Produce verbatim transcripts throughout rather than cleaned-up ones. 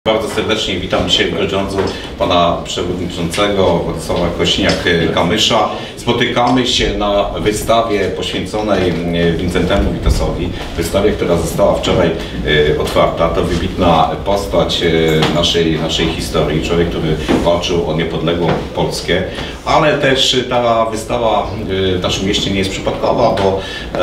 Bardzo serdecznie witam dzisiaj w Grudziądzu pana przewodniczącego Władysława Kośniak-Kamysza. Spotykamy się na wystawie poświęconej Wincentemu Witosowi. Wystawie, która została wczoraj otwarta. To wybitna postać naszej, naszej historii. Człowiek, który walczył o niepodległą Polskę. Ale też ta wystawa w naszym mieście nie jest przypadkowa, bo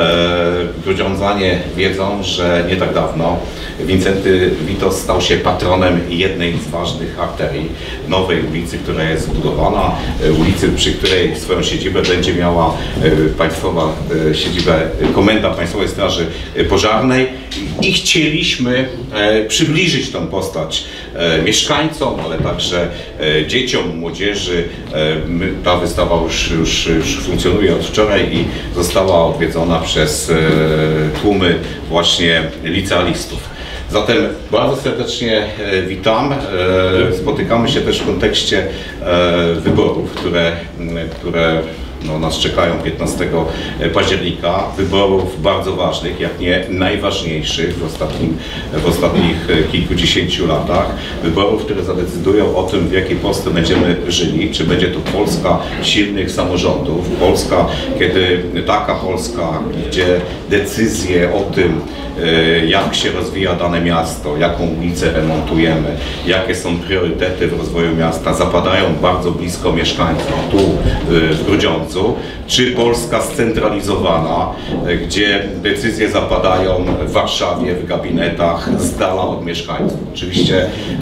grudziądzanie wiedzą, że nie tak dawno Wincenty Witos stał się patronem jednej z ważnych arterii nowej ulicy, która jest zbudowana, ulicy, przy której swoją siedzibę będzie miała państwowa siedzibę Komenda Państwowej Straży Pożarnej i chcieliśmy przybliżyć tą postać mieszkańcom, ale także dzieciom, młodzieży. Ta wystawa już, już, już funkcjonuje od wczoraj i została odwiedzona przez tłumy właśnie licealistów. Zatem bardzo serdecznie witam. Spotykamy się też w kontekście wyborów, które, które no, nas czekają piętnastego października. Wyborów bardzo ważnych, jak nie najważniejszych w, ostatnim, w ostatnich kilkudziesięciu latach. Wyborów, które zadecydują o tym, w jakiej Polsce będziemy żyli. Czy będzie to Polska silnych samorządów. Polska, kiedy taka Polska, gdzie decyzje o tym, jak się rozwija dane miasto, jaką ulicę remontujemy, jakie są priorytety w rozwoju miasta, zapadają bardzo blisko mieszkańców tu w Grudziądzu, czy Polska scentralizowana, gdzie decyzje zapadają w Warszawie, w gabinetach, z dala od mieszkańców. Oczywiście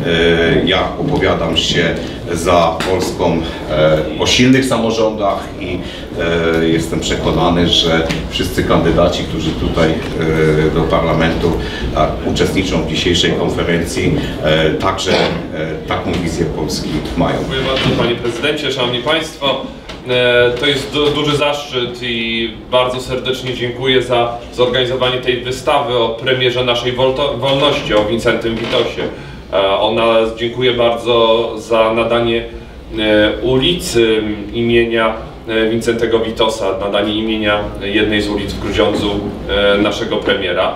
ja opowiadam się za Polską o silnych samorządach i jestem przekonany, że wszyscy kandydaci, którzy tutaj do parlamentu uczestniczą w dzisiejszej konferencji, także taką wizję Polski mają. Dziękuję bardzo, panie prezydencie, szanowni państwo. To jest du duży zaszczyt i bardzo serdecznie dziękuję za zorganizowanie tej wystawy o premierze naszej wolności, o Wincentym Witosie. Ona, dziękuję bardzo za nadanie ulicy imienia Wincentego Witosa, nadanie imienia jednej z ulic w Grudziądzu naszego premiera.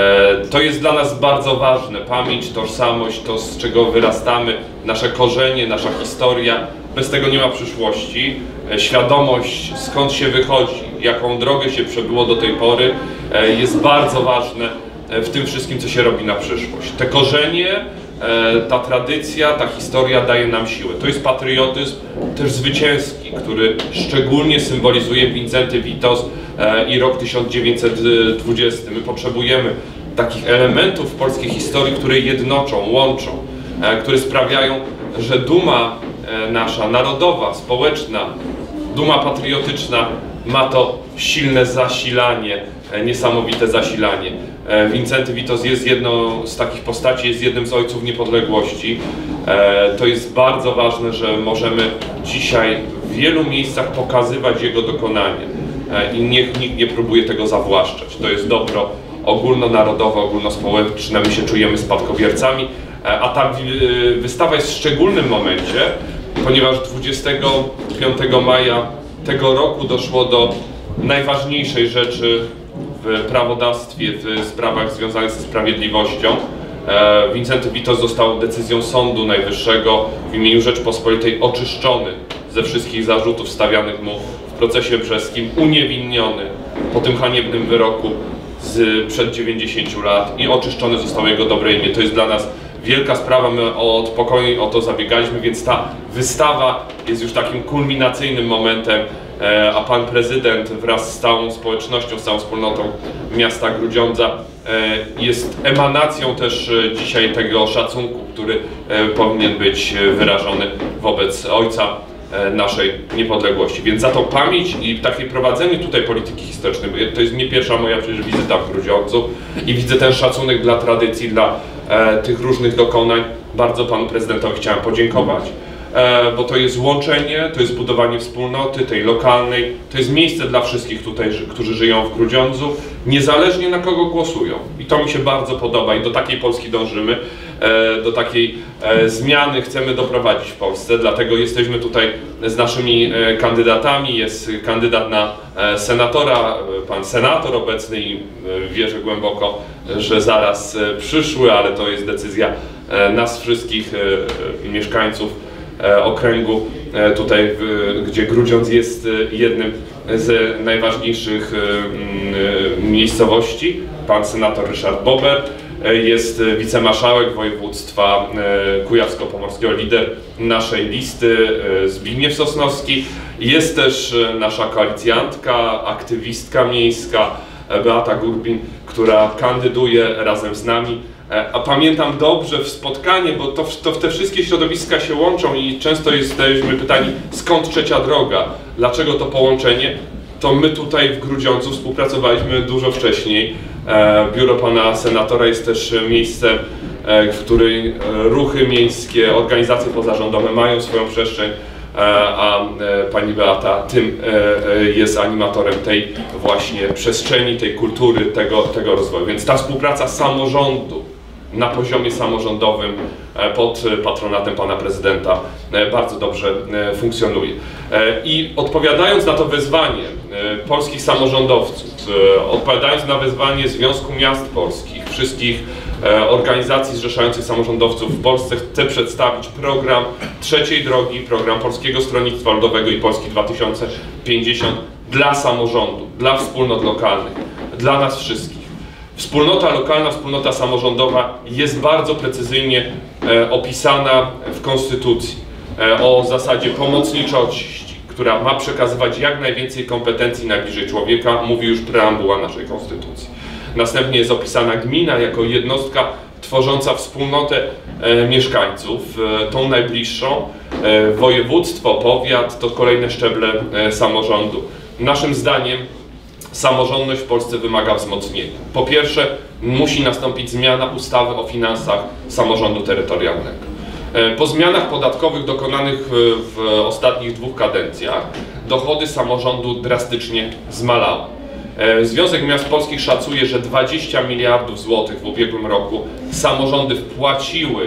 To jest dla nas bardzo ważne. Pamięć, tożsamość, to z czego wyrastamy, nasze korzenie, nasza historia. Bez tego nie ma przyszłości. Świadomość, skąd się wychodzi, jaką drogę się przebyło do tej pory, jest bardzo ważne w tym wszystkim, co się robi na przyszłość. Te korzenie, ta tradycja, ta historia daje nam siłę. To jest patriotyzm też zwycięski, który szczególnie symbolizuje Wincenty Witos i rok tysiąc dziewięćset dwudziesty. My potrzebujemy takich elementów w polskiej historii, które jednoczą, łączą, które sprawiają, że duma nasza narodowa, społeczna, duma patriotyczna ma to silne zasilanie, niesamowite zasilanie. Wincenty Witos jest jedną z takich postaci, jest jednym z ojców niepodległości. To jest bardzo ważne, że możemy dzisiaj w wielu miejscach pokazywać jego dokonanie i niech nikt nie próbuje tego zawłaszczać. To jest dobro ogólnonarodowe, ogólnospołeczne, my się czujemy spadkobiercami, a ta wystawa jest w szczególnym momencie, ponieważ dwudziestego piątego maja tego roku doszło do najważniejszej rzeczy w prawodawstwie, w sprawach związanych ze sprawiedliwością. Wincenty Witos został decyzją Sądu Najwyższego w imieniu Rzeczpospolitej oczyszczony ze wszystkich zarzutów stawianych mu w procesie brzeskim, uniewinniony po tym haniebnym wyroku z przed dziewięćdziesięciu lat i oczyszczone zostało jego dobre imię. To jest dla nas wielka sprawa, my od pokoju o to zabiegaliśmy, więc ta wystawa jest już takim kulminacyjnym momentem, a pan prezydent wraz z całą społecznością, z całą wspólnotą miasta Grudziądza jest emanacją też dzisiaj tego szacunku, który powinien być wyrażony wobec ojca naszej niepodległości. Więc za tą pamięć i takie prowadzenie tutaj polityki historycznej, to jest nie pierwsza moja przecież wizyta w Grudziądzu i widzę ten szacunek dla tradycji, dla e, tych różnych dokonań. Bardzo panu prezydentowi chciałem podziękować, e, bo to jest łączenie, to jest budowanie wspólnoty, tej lokalnej, to jest miejsce dla wszystkich tutaj, którzy żyją w Grudziądzu, niezależnie na kogo głosują. I to mi się bardzo podoba i do takiej Polski dążymy. Do takiej zmiany chcemy doprowadzić w Polsce, dlatego jesteśmy tutaj z naszymi kandydatami. Jest kandydat na senatora, pan senator obecny i wierzę głęboko, że zaraz przyszły, ale to jest decyzja nas wszystkich mieszkańców okręgu tutaj, gdzie Grudziądz jest jednym z najważniejszych miejscowości. Pan senator Ryszard Bober jest wicemarszałek województwa kujawsko-pomorskiego, lider naszej listy Zbigniew Sosnowski. Jest też nasza koalicjantka, aktywistka miejska Beata Gurbin, która kandyduje razem z nami. A pamiętam dobrze w spotkanie, bo to, to te wszystkie środowiska się łączą i często jesteśmy pytani, skąd Trzecia Droga, dlaczego to połączenie? To my tutaj w Grudziądzu współpracowaliśmy dużo wcześniej. Biuro pana senatora jest też miejscem, w którym ruchy miejskie, organizacje pozarządowe mają swoją przestrzeń, a pani Beata tym jest animatorem tej właśnie przestrzeni, tej kultury, tego, tego rozwoju. Więc ta współpraca samorządu na poziomie samorządowym pod patronatem pana prezydenta bardzo dobrze funkcjonuje. I odpowiadając na to wezwanie polskich samorządowców, odpowiadając na wezwanie Związku Miast Polskich, wszystkich organizacji zrzeszających samorządowców w Polsce, chcę przedstawić program Trzeciej Drogi, program Polskiego Stronnictwa Ludowego i Polski dwa tysiące pięćdziesiąt dla samorządu, dla wspólnot lokalnych, dla nas wszystkich. Wspólnota lokalna, wspólnota samorządowa jest bardzo precyzyjnie e, opisana w Konstytucji e, o zasadzie pomocniczości, która ma przekazywać jak najwięcej kompetencji najbliżej człowieka, mówi już preambuła naszej Konstytucji. Następnie jest opisana gmina jako jednostka tworząca wspólnotę e, mieszkańców, e, tą najbliższą, e, województwo, powiat to kolejne szczeble e, samorządu. Naszym zdaniem samorządność w Polsce wymaga wzmocnienia. Po pierwsze, musi nastąpić zmiana ustawy o finansach samorządu terytorialnego. Po zmianach podatkowych dokonanych w ostatnich dwóch kadencjach dochody samorządu drastycznie zmalały. Związek Miast Polskich szacuje, że dwadzieścia miliardów złotych w ubiegłym roku samorządy wpłaciły,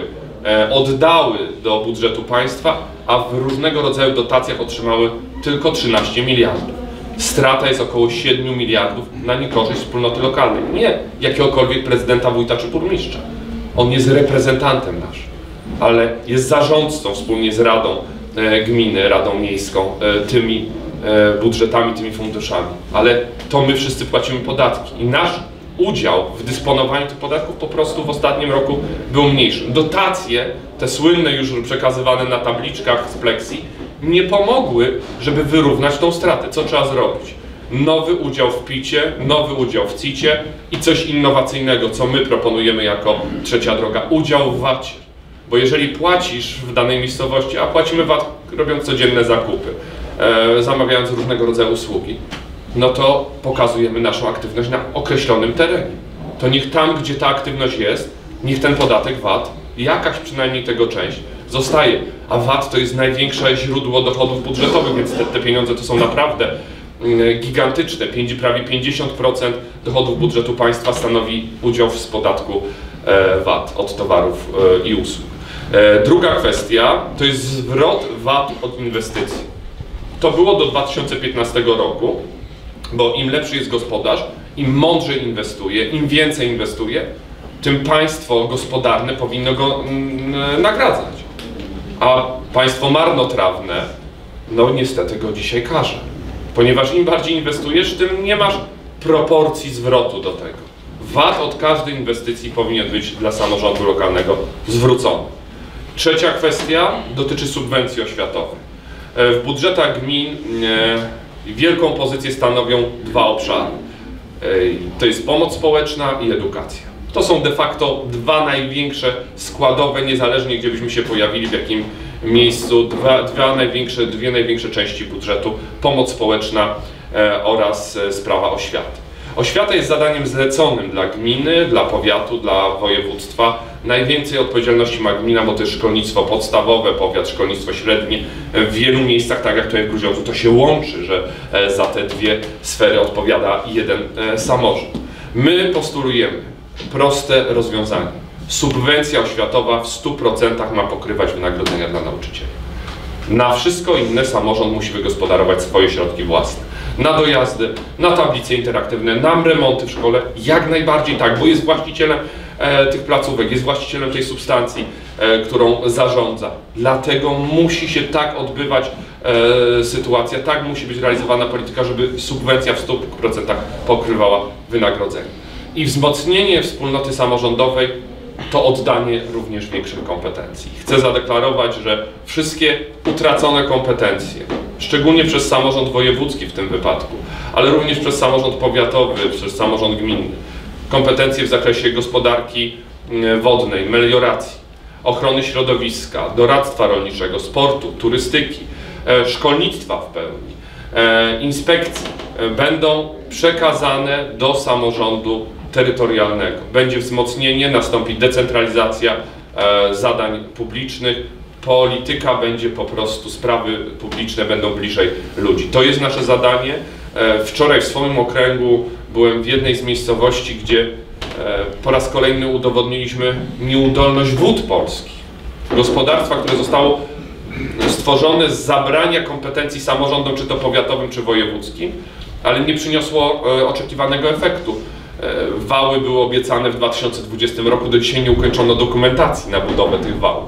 oddały do budżetu państwa, a w różnego rodzaju dotacjach otrzymały tylko trzynaście miliardów. Strata jest około siedmiu miliardów na niekorzyść wspólnoty lokalnej. Nie jakiegokolwiek prezydenta, wójta czy burmistrza. On jest reprezentantem nasz, ale jest zarządcą wspólnie z Radą e, Gminy, Radą Miejską, e, tymi e, budżetami, tymi funduszami. Ale to my wszyscy płacimy podatki i nasz udział w dysponowaniu tych podatków po prostu w ostatnim roku był mniejszy. Dotacje, te słynne już przekazywane na tabliczkach z Plexi, nie pomogły, żeby wyrównać tą stratę. Co trzeba zrobić? Nowy udział w picie, nowy udział w cicie i coś innowacyjnego, co my proponujemy jako Trzecia Droga. Udział w vacie. Bo jeżeli płacisz w danej miejscowości, a płacimy vat robiąc codzienne zakupy, e, zamawiając różnego rodzaju usługi, no to pokazujemy naszą aktywność na określonym terenie. To niech tam, gdzie ta aktywność jest, niech ten podatek vat, jakaś przynajmniej tego część, zostaje. A vat to jest największe źródło dochodów budżetowych, więc te, te pieniądze to są naprawdę gigantyczne. Prawie pięćdziesiąt procent dochodów budżetu państwa stanowi udział z podatku vat od towarów i usług. Druga kwestia to jest zwrot vat od inwestycji. To było do dwa tysiące piętnastego roku, bo im lepszy jest gospodarz, im mądrzej inwestuje, im więcej inwestuje, tym państwo gospodarne powinno go mm, nagradzać. A państwo marnotrawne, no niestety go dzisiaj karze. Ponieważ im bardziej inwestujesz, tym nie masz proporcji zwrotu do tego. vat od każdej inwestycji powinien być dla samorządu lokalnego zwrócony. Trzecia kwestia dotyczy subwencji oświatowych. W budżetach gmin wielką pozycję stanowią dwa obszary. To jest pomoc społeczna i edukacja. To są de facto dwa największe składowe, niezależnie gdzie byśmy się pojawili, w jakim miejscu, dwa, dwa największe, dwie największe części budżetu, pomoc społeczna e, oraz e, sprawa oświaty. Oświata jest zadaniem zleconym dla gminy, dla powiatu, dla województwa. Najwięcej odpowiedzialności ma gmina, bo to jest szkolnictwo podstawowe, powiat, szkolnictwo średnie. W wielu miejscach, tak jak tutaj w Grudziądzu, to się łączy, że e, za te dwie sfery odpowiada jeden e, samorząd. My postulujemy proste rozwiązanie. Subwencja oświatowa w stu procentach ma pokrywać wynagrodzenia dla nauczycieli. Na wszystko inne samorząd musi wygospodarować swoje środki własne. Na dojazdy, na tablice interaktywne, na remonty w szkole, jak najbardziej tak, bo jest właścicielem e, tych placówek, jest właścicielem tej substancji, e, którą zarządza. Dlatego musi się tak odbywać e, sytuacja, tak musi być realizowana polityka, żeby subwencja w stu procentach pokrywała wynagrodzenie. I wzmocnienie wspólnoty samorządowej to oddanie również większych kompetencji. Chcę zadeklarować, że wszystkie utracone kompetencje, szczególnie przez samorząd wojewódzki w tym wypadku, ale również przez samorząd powiatowy, przez samorząd gminny, kompetencje w zakresie gospodarki wodnej, melioracji, ochrony środowiska, doradztwa rolniczego, sportu, turystyki, szkolnictwa w pełni, inspekcji będą przekazane do samorządu terytorialnego. Będzie wzmocnienie, nastąpi decentralizacja e, zadań publicznych, polityka będzie po prostu, sprawy publiczne będą bliżej ludzi. To jest nasze zadanie. E, wczoraj w swoim okręgu byłem w jednej z miejscowości, gdzie e, po raz kolejny udowodniliśmy nieudolność Wód Polskich. Gospodarstwa, które zostało stworzone z zabrania kompetencji samorządom, czy to powiatowym, czy wojewódzkim, ale nie przyniosło e, oczekiwanego efektu. Wały były obiecane w dwa tysiące dwudziestym roku, do dzisiaj nie ukończono dokumentacji na budowę tych wałów.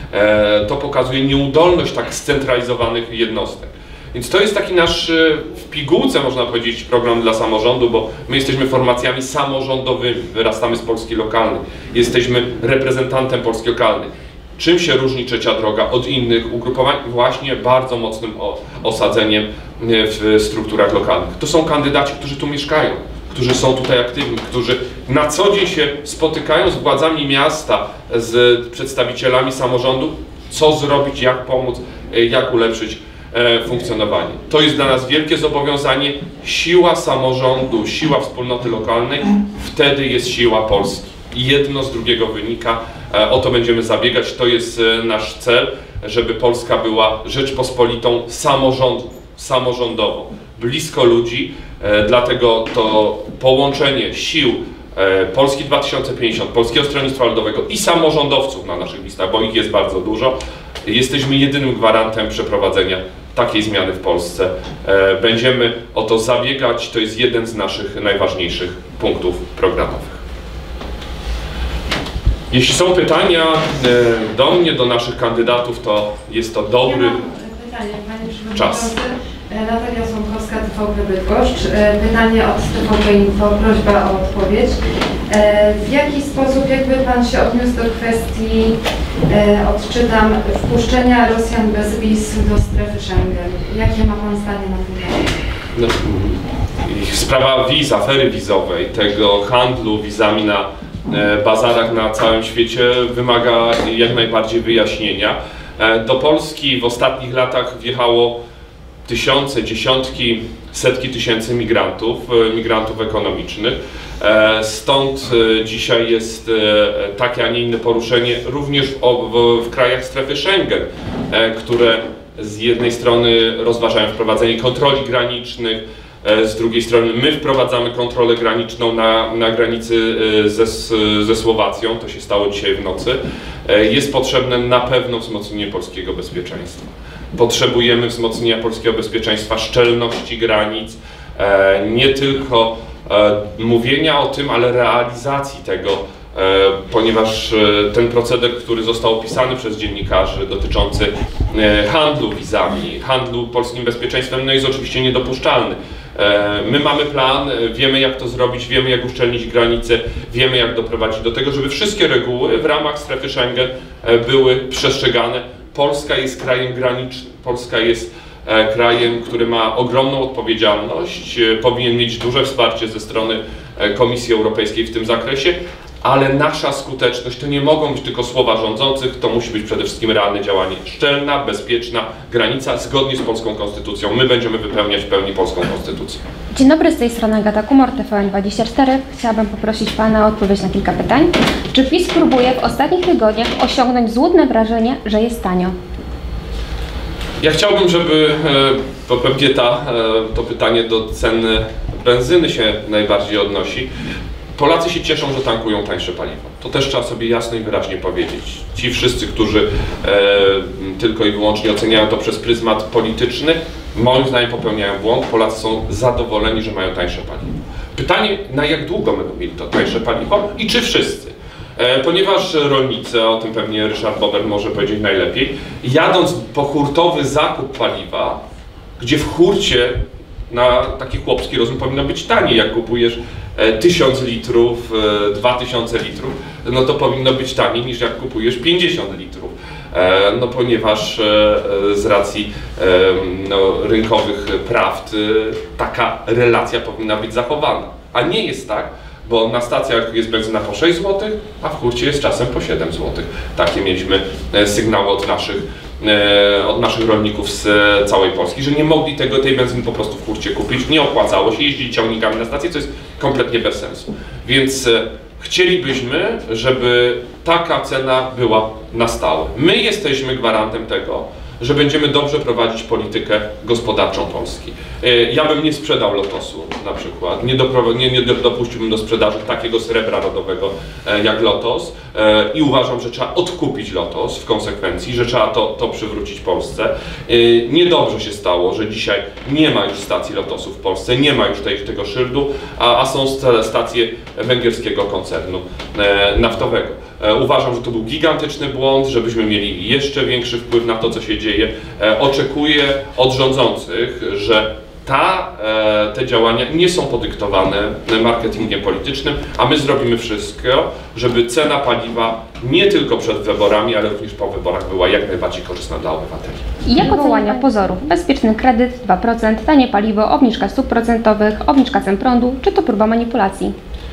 To pokazuje nieudolność tak scentralizowanych jednostek. Więc to jest taki nasz w pigułce, można powiedzieć, program dla samorządu, bo my jesteśmy formacjami samorządowymi, wyrastamy z Polski lokalnej, jesteśmy reprezentantem Polski lokalnej. Czym się różni Trzecia Droga od innych ugrupowań? Właśnie bardzo mocnym osadzeniem w strukturach lokalnych. To są kandydaci, którzy tu mieszkają, którzy są tutaj aktywni, którzy na co dzień się spotykają z władzami miasta, z przedstawicielami samorządu, co zrobić, jak pomóc, jak ulepszyć funkcjonowanie. To jest dla nas wielkie zobowiązanie. Siła samorządu, siła wspólnoty lokalnej, wtedy jest siła Polski. Jedno z drugiego wynika, o to będziemy zabiegać, to jest nasz cel, żeby Polska była Rzeczpospolitą samorządną, samorządową, blisko ludzi, dlatego to połączenie sił Polski dwa tysiące pięćdziesiąt, Polskiego Stronnictwa Ludowego i samorządowców na naszych listach, bo ich jest bardzo dużo, jesteśmy jedynym gwarantem przeprowadzenia takiej zmiany w Polsce. Będziemy o to zabiegać, to jest jeden z naszych najważniejszych punktów programowych. Jeśli są pytania do mnie, do naszych kandydatów, to jest to dobry ja mam pytanie, panie czas. Natalia Słomkowska, T V P Bydgoszcz. Pytanie od T V P Info, prośba o odpowiedź. W jaki sposób jakby pan się odniósł do kwestii, odczytam, wpuszczenia Rosjan bez wiz do strefy Schengen? Jakie ma pan zdanie na ten temat? No, sprawa wiz, afery wizowej, tego handlu wizami na bazarach na całym świecie wymaga jak najbardziej wyjaśnienia. Do Polski w ostatnich latach wjechało tysiące, dziesiątki, setki tysięcy migrantów, migrantów ekonomicznych. Stąd dzisiaj jest takie, a nie inne poruszenie również w, w, w krajach strefy Schengen, które z jednej strony rozważają wprowadzenie kontroli granicznych, z drugiej strony my wprowadzamy kontrolę graniczną na, na granicy ze, ze Słowacją, to się stało dzisiaj w nocy. Jest potrzebne na pewno wzmocnienie polskiego bezpieczeństwa. Potrzebujemy wzmocnienia polskiego bezpieczeństwa, szczelności granic, nie tylko mówienia o tym, ale realizacji tego, ponieważ ten proceder, który został opisany przez dziennikarzy dotyczący handlu wizami, handlu polskim bezpieczeństwem, no jest oczywiście niedopuszczalny. My mamy plan, wiemy jak to zrobić, wiemy jak uszczelnić granice, wiemy jak doprowadzić do tego, żeby wszystkie reguły w ramach strefy Schengen były przestrzegane. Polska jest krajem granicznym, Polska jest krajem, który ma ogromną odpowiedzialność, powinien mieć duże wsparcie ze strony Komisji Europejskiej w tym zakresie, ale nasza skuteczność to nie mogą być tylko słowa rządzących, to musi być przede wszystkim realne działanie. Szczelna, bezpieczna granica zgodnie z polską konstytucją. My będziemy wypełniać w pełni polską konstytucję. Dzień dobry, z tej strony Agata Kumor, T V N dwadzieścia cztery. Chciałabym poprosić Pana o odpowiedź na kilka pytań. Czy PiS próbuje w ostatnich tygodniach osiągnąć złudne wrażenie, że jest tanio? Ja chciałbym, żeby to pewnie ta, to pytanie do ceny benzyny się najbardziej odnosi. Polacy się cieszą, że tankują tańsze paliwo. To też trzeba sobie jasno i wyraźnie powiedzieć. Ci wszyscy, którzy e, tylko i wyłącznie oceniają to przez pryzmat polityczny, moim zdaniem popełniają błąd. Polacy są zadowoleni, że mają tańsze paliwo. Pytanie, na jak długo będą mieli to tańsze paliwo i czy wszyscy? Ponieważ rolnicy, o tym pewnie Ryszard Bober może powiedzieć najlepiej, jadąc po hurtowy zakup paliwa, gdzie w hurcie na taki chłopski rozum powinno być taniej, jak kupujesz tysiąc litrów, dwa tysiące litrów, no to powinno być taniej niż jak kupujesz pięćdziesiąt litrów. No ponieważ z racji no, rynkowych prawd taka relacja powinna być zachowana, a nie jest tak, bo na stacjach jest benzyna po sześć złotych, a w hurcie jest czasem po siedem złotych. Takie mieliśmy sygnały od naszych, od naszych rolników z całej Polski, że nie mogli tego, tej benzyny po prostu w hurcie kupić, nie opłacało się jeździć ciągnikami na stację, co jest kompletnie bez sensu. Więc chcielibyśmy, żeby taka cena była na stałe. My jesteśmy gwarantem tego, że będziemy dobrze prowadzić politykę gospodarczą Polski. Ja bym nie sprzedał Lotosu na przykład, nie, nie, nie dopuściłbym do sprzedaży takiego srebra rodowego jak Lotos i uważam, że trzeba odkupić Lotos w konsekwencji, że trzeba to, to przywrócić Polsce. Niedobrze się stało, że dzisiaj nie ma już stacji Lotosu w Polsce, nie ma już tej, tego szyldu, a, a są stacje węgierskiego koncernu naftowego. Uważam, że to był gigantyczny błąd, żebyśmy mieli jeszcze większy wpływ na to, co się dzieje. Oczekuję od rządzących, że ta, te działania nie są podyktowane marketingiem politycznym, a my zrobimy wszystko, żeby cena paliwa nie tylko przed wyborami, ale również po wyborach była jak najbardziej korzystna dla obywateli. I jak odwołania pozorów? Bezpieczny kredyt, dwa procent, tanie paliwo, obniżka stóp procentowych, obniżka cen prądu, czy to próba manipulacji?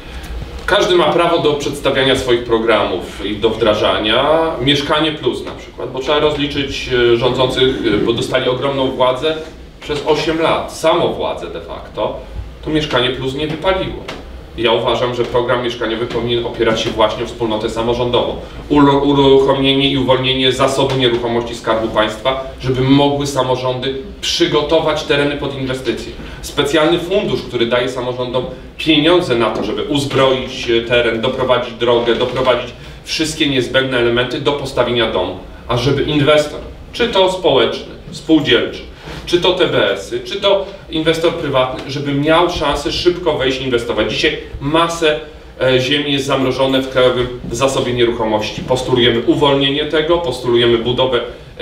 Każdy ma prawo do przedstawiania swoich programów i do wdrażania. Mieszkanie Plus na przykład, bo trzeba rozliczyć rządzących, bo dostali ogromną władzę przez osiem lat, samowładzę de facto, to Mieszkanie Plus nie wypaliło. Ja uważam, że program mieszkaniowy powinien opierać się właśnie o wspólnotę samorządową. Uruchomienie i uwolnienie zasobu nieruchomości Skarbu Państwa, żeby mogły samorządy przygotować tereny pod inwestycje. Specjalny fundusz, który daje samorządom pieniądze na to, żeby uzbroić teren, doprowadzić drogę, doprowadzić wszystkie niezbędne elementy do postawienia domu. A żeby inwestor, czy to społeczny, spółdzielczy, czy to T B S-y, czy to inwestor prywatny, żeby miał szansę szybko wejść i inwestować. Dzisiaj masę ziemi jest zamrożone w Krajowym Zasobie Nieruchomości. Postulujemy uwolnienie tego, postulujemy budowę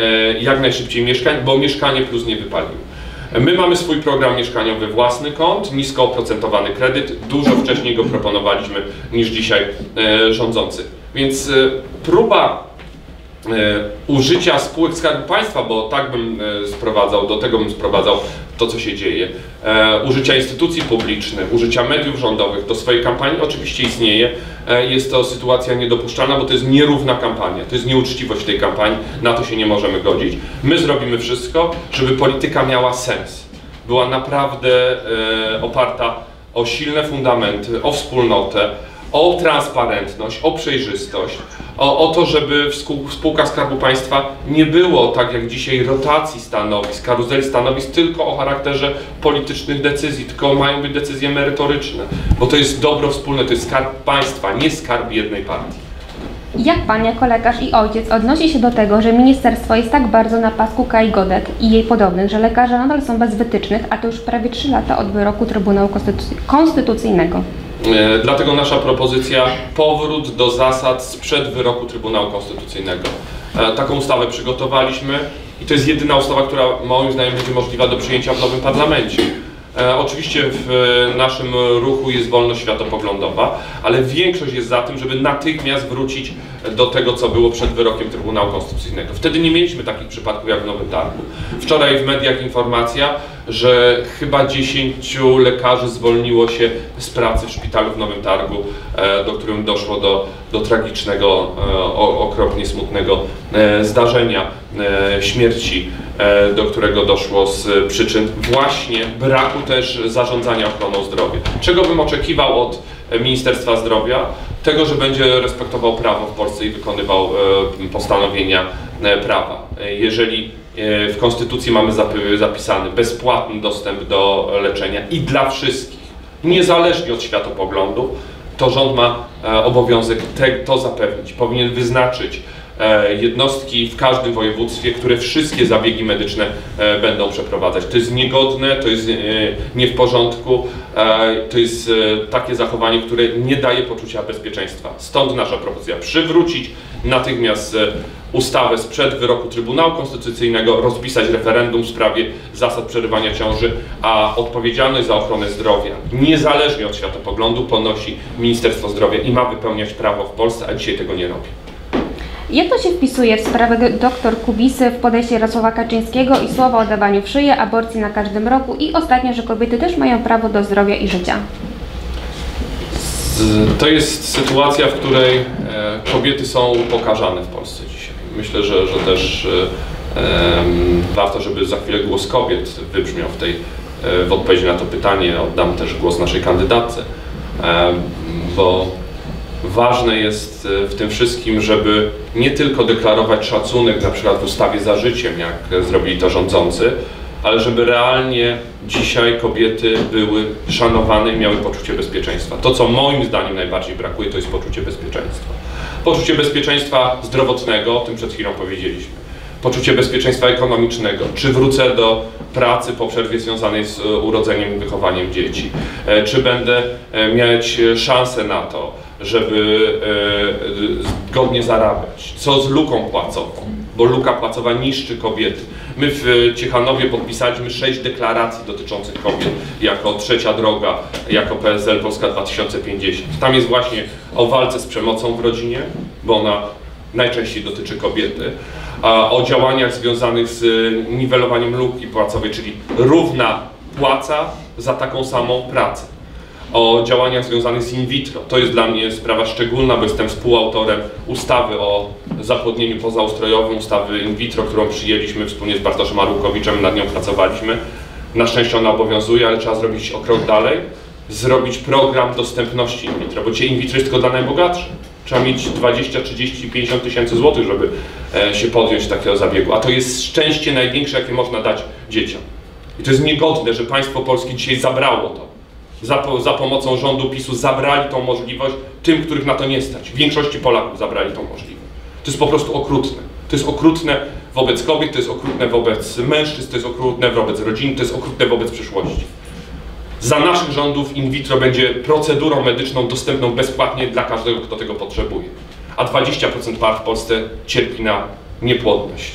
jak najszybciej mieszkań, bo Mieszkanie Plus nie wypaliło. My mamy swój program mieszkaniowy własny kąt, nisko oprocentowany kredyt, dużo wcześniej go proponowaliśmy niż dzisiaj rządzący. Więc próba użycia spółek Skarbu Państwa, bo tak bym sprowadzał, do tego bym sprowadzał to, co się dzieje, użycia instytucji publicznych, użycia mediów rządowych do swojej kampanii oczywiście istnieje. Jest to sytuacja niedopuszczalna, bo to jest nierówna kampania, to jest nieuczciwość tej kampanii, na to się nie możemy godzić. My zrobimy wszystko, żeby polityka miała sens, była naprawdę oparta o silne fundamenty, o wspólnotę, o transparentność, o przejrzystość, o, o to, żeby w spółkach Skarbu Państwa nie było, tak jak dzisiaj, rotacji stanowisk, karuzeli stanowisk tylko o charakterze politycznych decyzji, tylko mają być decyzje merytoryczne, bo to jest dobro wspólne, to jest Skarb Państwa, nie skarb jednej partii. Jak Pan jako lekarz i ojciec odnosi się do tego, że ministerstwo jest tak bardzo na pasku K I Godek i jej podobnych, że lekarze nadal są bez wytycznych, a to już prawie trzy lata od wyroku Trybunału Konstytucyjnego? Dlatego nasza propozycja powrót do zasad sprzed wyroku Trybunału Konstytucyjnego. Taką ustawę przygotowaliśmy i to jest jedyna ustawa, która moim zdaniem będzie możliwa do przyjęcia w nowym parlamencie. Oczywiście w naszym ruchu jest wolność światopoglądowa, ale większość jest za tym, żeby natychmiast wrócić do tego, co było przed wyrokiem Trybunału Konstytucyjnego. Wtedy nie mieliśmy takich przypadków jak w Nowym Targu. Wczoraj w mediach informacja, że chyba dziesięciu lekarzy zwolniło się z pracy w szpitalu w Nowym Targu, do którym doszło do, do tragicznego, okropnie smutnego zdarzenia, śmierci, do którego doszło z przyczyn właśnie braku też zarządzania ochroną zdrowia. Czego bym oczekiwał od Ministerstwa Zdrowia? Tego, że będzie respektował prawo w Polsce i wykonywał postanowienia prawa. Jeżeli w Konstytucji mamy zapisany bezpłatny dostęp do leczenia i dla wszystkich, niezależnie od światopoglądu, to rząd ma obowiązek te, to zapewnić. Powinien wyznaczyć jednostki w każdym województwie, które wszystkie zabiegi medyczne będą przeprowadzać. To jest niegodne, to jest nie w porządku, to jest takie zachowanie, które nie daje poczucia bezpieczeństwa. Stąd nasza propozycja: przywrócić natychmiast ustawę sprzed wyroku Trybunału Konstytucyjnego, rozpisać referendum w sprawie zasad przerywania ciąży, a odpowiedzialność za ochronę zdrowia, niezależnie od światopoglądu, ponosi Ministerstwo Zdrowia i ma wypełniać prawo w Polsce, a dzisiaj tego nie robi. Jak to się wpisuje w sprawę dr Kubisy, w podejście Jarosława Kaczyńskiego i słowa o dawaniu w szyję, aborcji na każdym roku i ostatnio, że kobiety też mają prawo do zdrowia i życia? To jest sytuacja, w której kobiety są upokarzane w Polsce dzisiaj. Myślę, że, że też um, warto, żeby za chwilę głos kobiet wybrzmiał w tej w odpowiedzi na to pytanie. Oddam też głos naszej kandydatce, um, bo ważne jest w tym wszystkim, żeby nie tylko deklarować szacunek na przykład w ustawie Za życiem, jak zrobili to rządzący, ale żeby realnie dzisiaj kobiety były szanowane i miały poczucie bezpieczeństwa. To, co moim zdaniem najbardziej brakuje, to jest poczucie bezpieczeństwa. Poczucie bezpieczeństwa zdrowotnego, o tym przed chwilą powiedzieliśmy. Poczucie bezpieczeństwa ekonomicznego. Czy wrócę do pracy po przerwie związanej z urodzeniem i wychowaniem dzieci? Czy będę mieć szansę na to, żeby godnie zarabiać? Co z luką płacową? Bo luka płacowa niszczy kobiety. My w Ciechanowie podpisaliśmy sześć deklaracji dotyczących kobiet jako Trzecia Droga, jako P S L Polska dwa tysiące pięćdziesiąt. Tam jest właśnie o walce z przemocą w rodzinie, bo ona najczęściej dotyczy kobiety, a o działaniach związanych z niwelowaniem luki płacowej, czyli równa płaca za taką samą pracę. O działaniach związanych z in vitro. To jest dla mnie sprawa szczególna, bo jestem współautorem ustawy o zapłodnieniu pozaustrojowym, ustawy in vitro, którą przyjęliśmy wspólnie z Bartoszem Arłukowiczem, nad nią pracowaliśmy. Na szczęście ona obowiązuje, ale trzeba zrobić o krok dalej, zrobić program dostępności in vitro, bo dzisiaj in vitro jest tylko dla najbogatszych. Trzeba mieć dwadzieścia, trzydzieści, pięćdziesiąt tysięcy złotych, żeby się podjąć takiego zabiegu, a to jest szczęście największe, jakie można dać dzieciom. I to jest niegodne, że państwo polskie dzisiaj zabrało to. Za, za pomocą rządu PiSu zabrali tą możliwość tym, których na to nie stać. W większości Polaków zabrali tą możliwość. To jest po prostu okrutne. To jest okrutne wobec kobiet, to jest okrutne wobec mężczyzn, to jest okrutne wobec rodzin, to jest okrutne wobec przyszłości. Za naszych rządów in vitro będzie procedurą medyczną dostępną bezpłatnie dla każdego, kto tego potrzebuje. A dwadzieścia procent par w Polsce cierpi na niepłodność.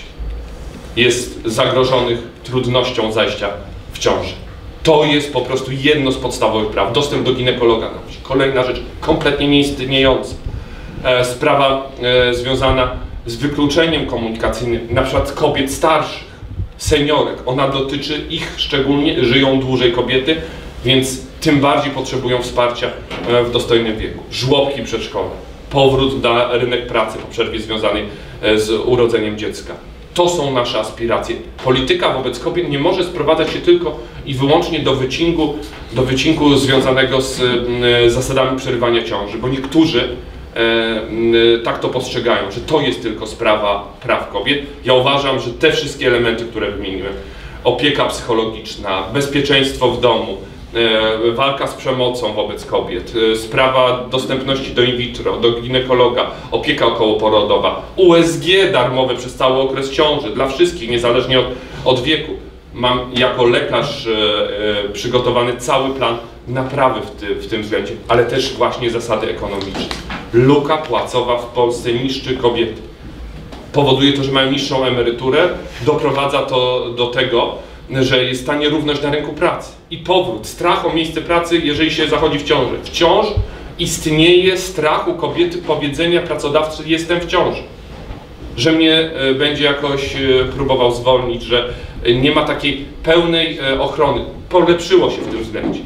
Jest zagrożonych trudnością zajścia w ciąży. To jest po prostu jedno z podstawowych praw. Dostęp do ginekologa. Kolejna rzecz, kompletnie nieistniejąca. E, sprawa e, związana z wykluczeniem komunikacyjnym, na przykład kobiet starszych, seniorek. Ona dotyczy ich szczególnie, żyją dłużej kobiety, więc tym bardziej potrzebują wsparcia e, w dostojnym wieku. Żłobki przedszkolne, powrót na rynek pracy po przerwie związanej e, z urodzeniem dziecka. To są nasze aspiracje. Polityka wobec kobiet nie może sprowadzać się tylko i wyłącznie do wycinku, do wycinku związanego z y, zasadami przerywania ciąży, bo niektórzy y, y, tak to postrzegają, że to jest tylko sprawa praw kobiet. Ja uważam, że te wszystkie elementy, które wymieniłem, opieka psychologiczna, bezpieczeństwo w domu, y, walka z przemocą wobec kobiet, y, sprawa dostępności do in vitro, do ginekologa, opieka okołoporodowa, U S G darmowe przez cały okres ciąży dla wszystkich, niezależnie od, od wieku. Mam jako lekarz y, y, przygotowany cały plan naprawy w, ty, w tym względzie, ale też właśnie zasady ekonomiczne. Luka płacowa w Polsce niszczy kobiety. Powoduje to, że mają niższą emeryturę, doprowadza to do tego, że jest ta nierówność na rynku pracy. I powrót, strach o miejsce pracy, jeżeli się zachodzi w ciąży. Wciąż istnieje strach u kobiety powiedzenia pracodawcy: jestem w ciąży. Że mnie będzie jakoś próbował zwolnić, że nie ma takiej pełnej ochrony. Polepszyło się w tym względzie.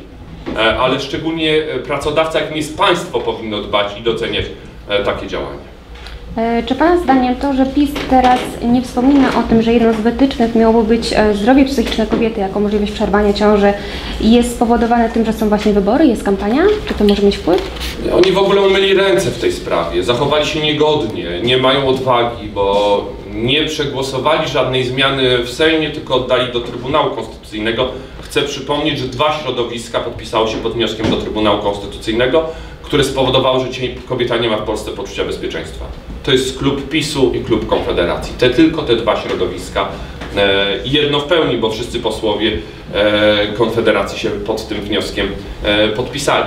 Ale szczególnie pracodawca, jakim jest państwo, powinno dbać i doceniać takie działania. Czy Pana zdaniem to, że PiS teraz nie wspomina o tym, że jedną z wytycznych miałoby być zdrowie psychiczne kobiety jako możliwość przerwania ciąży, jest spowodowane tym, że są właśnie wybory, jest kampania? Czy to może mieć wpływ? Oni w ogóle umyli ręce w tej sprawie, zachowali się niegodnie, nie mają odwagi, bo nie przegłosowali żadnej zmiany w Sejmie, tylko oddali do Trybunału Konstytucyjnego. Chcę przypomnieć, że dwa środowiska podpisały się pod wnioskiem do Trybunału Konstytucyjnego, które spowodowało, że dzisiaj kobieta nie ma w Polsce poczucia bezpieczeństwa. to jest klub PiSu i klub Konfederacji. Te, tylko te dwa środowiska. I jedno w pełni, bo wszyscy posłowie Konfederacji się pod tym wnioskiem podpisali.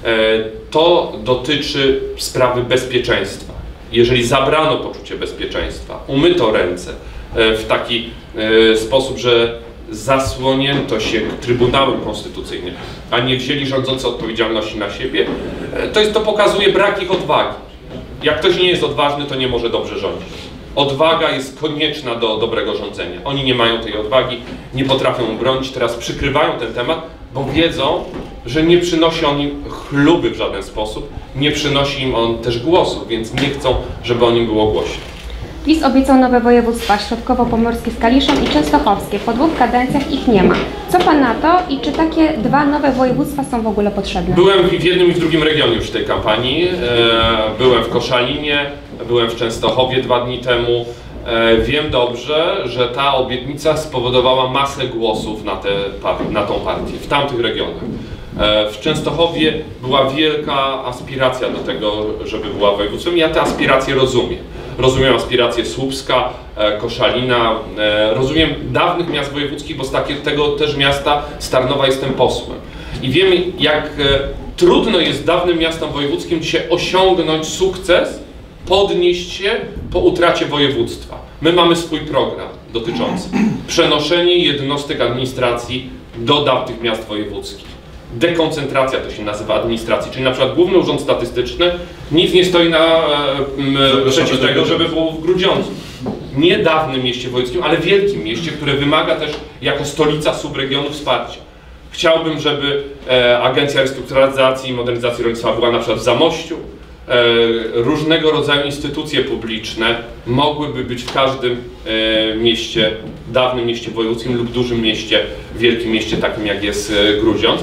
To dotyczy sprawy bezpieczeństwa. Jeżeli zabrano poczucie bezpieczeństwa, umyto ręce w taki sposób, że zasłonięto się Trybunałem Konstytucyjnym, a nie wzięli rządzący odpowiedzialności na siebie, to, jest, to pokazuje brak ich odwagi. Jak ktoś nie jest odważny, to nie może dobrze rządzić. Odwaga jest konieczna do dobrego rządzenia. Oni nie mają tej odwagi, nie potrafią bronić, teraz przykrywają ten temat, bo wiedzą, że nie przynosi on im chluby w żaden sposób, nie przynosi im on też głosu, więc nie chcą, żeby o nim było głośno. PiS obiecał nowe województwa środkowo-pomorskie z Kaliszem i częstochowskie. Po dwóch kadencjach ich nie ma. Co pan na to i czy takie dwa nowe województwa są w ogóle potrzebne? Byłem w jednym i w drugim regionie już w tej kampanii. Byłem w Koszalinie, byłem w Częstochowie dwa dni temu. Wiem dobrze, że ta obietnica spowodowała masę głosów na, te, na tą partię w tamtych regionach. W Częstochowie była wielka aspiracja do tego, żeby była województwem. Ja te aspiracje rozumiem. Rozumiem aspiracje Słupska, Koszalina, rozumiem dawnych miast wojewódzkich, bo z takiego też miasta Starnowa jestem posłem. I wiem, jak trudno jest dawnym miastom wojewódzkim dzisiaj osiągnąć sukces, podnieść się po utracie województwa. My mamy swój program dotyczący przenoszenia jednostek administracji do dawnych miast wojewódzkich. Dekoncentracja to się nazywa administracji, czyli na przykład Główny Urząd Statystyczny nic nie stoi na e, przeciw tego, żeby było w Grudziądzu. Nie dawnym mieście wojewódzkim, ale wielkim mieście, które wymaga też jako stolica subregionu wsparcia. Chciałbym, żeby e, Agencja Restrukturyzacji i Modernizacji Rolnictwa była na przykład w Zamościu. E, różnego rodzaju instytucje publiczne mogłyby być w każdym e, mieście, dawnym mieście wojewódzkim lub dużym mieście, wielkim mieście takim jak jest e, Grudziądz.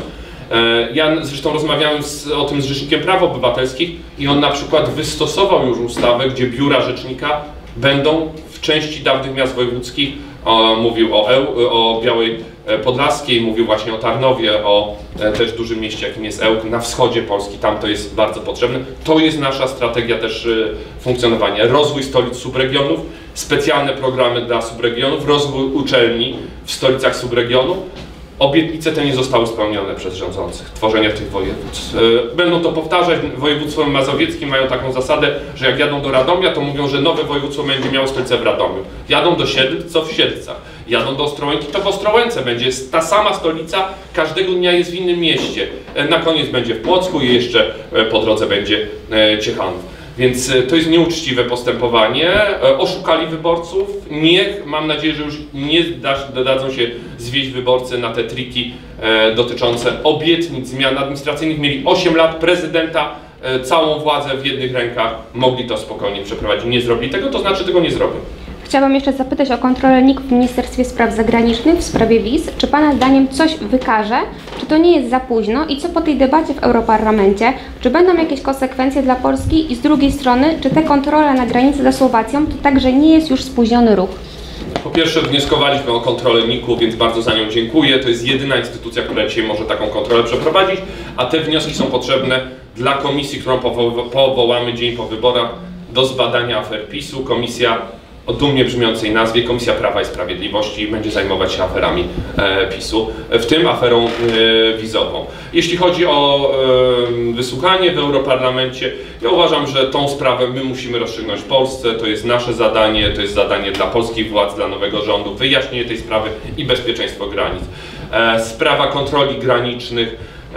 Ja zresztą rozmawiałem z, o tym z Rzecznikiem Praw Obywatelskich i on na przykład wystosował już ustawę, gdzie biura rzecznika będą w części dawnych miast wojewódzkich, o, mówił o, Eł, o Białej Podlaskiej, mówił właśnie o Tarnowie, o e, też dużym mieście, jakim jest Ełk, na wschodzie Polski, tam to jest bardzo potrzebne. To jest nasza strategia też e, funkcjonowania. Rozwój stolic subregionów, specjalne programy dla subregionów, rozwój uczelni w stolicach subregionu. Obietnice te nie zostały spełnione przez rządzących, tworzenia tych województw. Będą to powtarzać, województwo mazowieckie mają taką zasadę, że jak jadą do Radomia, to mówią, że nowe województwo będzie miało stolicę w Radomiu. Jadą do Siedlc, co w Siedlcach. Jadą do Ostrołęki, to w Ostrołęce będzie ta sama stolica, każdego dnia jest w innym mieście. Na koniec będzie w Płocku i jeszcze po drodze będzie Ciechanów. Więc to jest nieuczciwe postępowanie, oszukali wyborców, niech, mam nadzieję, że już nie da, dadzą się zwieść wyborcy na te triki e, dotyczące obietnic zmian administracyjnych. Mieli osiem lat prezydenta, e, całą władzę w jednych rękach, mogli to spokojnie przeprowadzić. Nie zrobili tego, to znaczy tego nie zrobią. Chciałabym jeszcze zapytać o kontrolę N I K w Ministerstwie Spraw Zagranicznych w sprawie wiz. Czy Pana zdaniem coś wykaże? Czy to nie jest za późno? I co po tej debacie w Europarlamencie? Czy będą jakieś konsekwencje dla Polski? I z drugiej strony, czy te kontrole na granicy ze Słowacją to także nie jest już spóźniony ruch? Po pierwsze, wnioskowaliśmy o kontrolę N I K u, więc bardzo za nią dziękuję. To jest jedyna instytucja, która dzisiaj może taką kontrolę przeprowadzić, a te wnioski są potrzebne dla komisji, którą powołamy dzień po wyborach do zbadania afer PiSu. Komisja o dumnie brzmiącej nazwie Komisja Prawa i Sprawiedliwości będzie zajmować się aferami e, PiSu, w tym aferą e, wizową. Jeśli chodzi o e, wysłuchanie w Europarlamencie, ja uważam, że tą sprawę my musimy rozstrzygnąć w Polsce, to jest nasze zadanie, to jest zadanie dla polskich władz, dla nowego rządu, wyjaśnienie tej sprawy i bezpieczeństwo granic. E, sprawa kontroli granicznych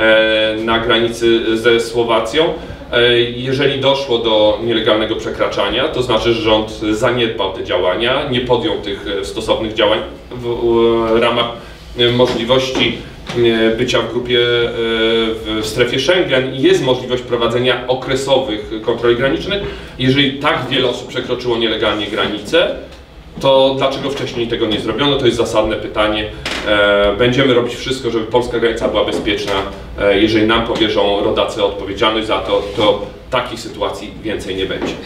e, na granicy ze Słowacją. Jeżeli doszło do nielegalnego przekraczania, to znaczy, że rząd zaniedbał te działania, nie podjął tych stosownych działań w ramach możliwości bycia w grupie w strefie Schengen i jest możliwość prowadzenia okresowych kontroli granicznych. Jeżeli tak wiele osób przekroczyło nielegalnie granicę, to dlaczego wcześniej tego nie zrobiono? To jest zasadne pytanie. Będziemy robić wszystko, żeby polska granica była bezpieczna. Jeżeli nam powierzą rodacy odpowiedzialność za to, to takich sytuacji więcej nie będzie.